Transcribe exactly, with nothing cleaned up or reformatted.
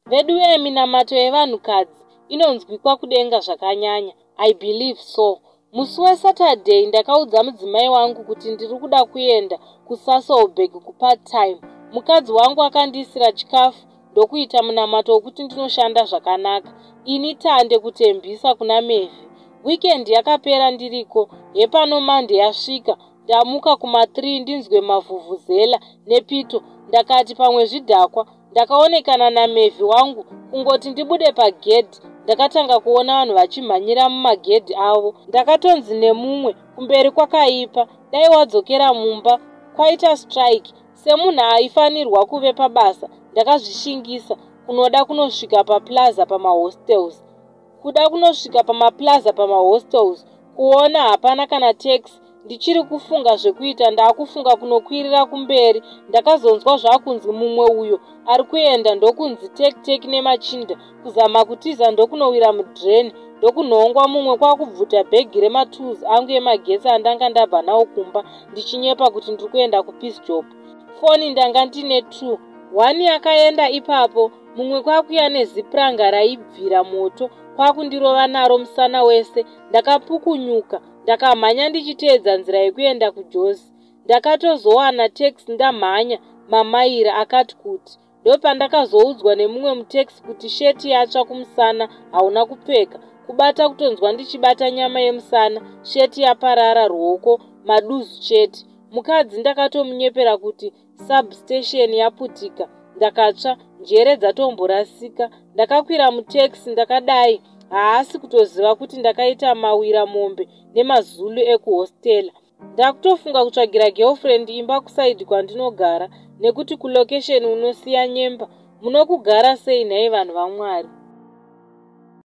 Vedu yeminamato yevanhukadzi inonzwikwa kudenga zvakanyanya. I believe so. Musi weSaturday ndakaudza mudzimai wangu kuti ndiri kuda kuenda kuSasolburg kupart time. Mukadzi wangu akandiisira chikafu ndokuita munamato wokuti ndinoshanda zvakanaka. Ini tande kutembisa kuna Mevhi. Weekend yakapera ndiriko. Hepano Monday yasvika. Ndamuka kuma three ndinzwe mavhuvhuzela nepito. Ndakati pamwe zvidhakwa. Ndakaonekana naMevhi wangu kungoti ndibude pagedhi. Ndakatanga kuona vanhu vachimhanyira mumagedhi avo. Ndakatonzi nemumwe kumberi kwakaipa. Dai wadzokera mumba. Kwaita strike. Semunhu aifanirwa kuve pabasa. Ndakazvishingisa kunoda kunosvika paplaza pamahostels. Kuda kunosvika pamaplaza pamahostels. Kuona hapana kana taxi. Ndichiri kufunga zvekuita ndakufunga kunokwirira kumberi. Ndakazonzwa zvakunzi mumwe uyo ari kuenda ndokunzi tek tek nemachinda kuzama kutiza ndokunowira mudreni ndokunhongwa mumwe kwakubvuta bhegi rematools angu emagetsi andanga ndabva nawo kumba ndichinyepa kuti ndiri kuenda kupeace job. Foni ndanga ndine two. One yakaenda ipapo, mumwe kwakuya nezipuranga raibvira moto kwakundirova naro musana wese. Ndakapukunyuka ndakamhanya ndichiteedza nzira yekuenda kuJozi. Ndakatozowana teksi ndamhanya mamaira akati kuti. Ndopandakazoudzwa nemumwe muteksi kuti sheti yatsva kumusana hauna kupfeka. Kubata kutonzwa ndichibata nyama yemusana, sheti yaparara ruoko, maduzu chete. Mukadzi ndakatomunyepera kuti substation yaputika. Ndakatsva, njere dzatomborasika. Ndakakwira muteksi ndakadai. Haasi kutoziva kuti ndakaita mawira mombe nemazulu ekuhostela. Ndakutofunga kutsvagira girlfriend imba kusaidi kwandinogara nekuti kulocation unosiya nyemba. Munokugara sei nhai vanhu vaMwari?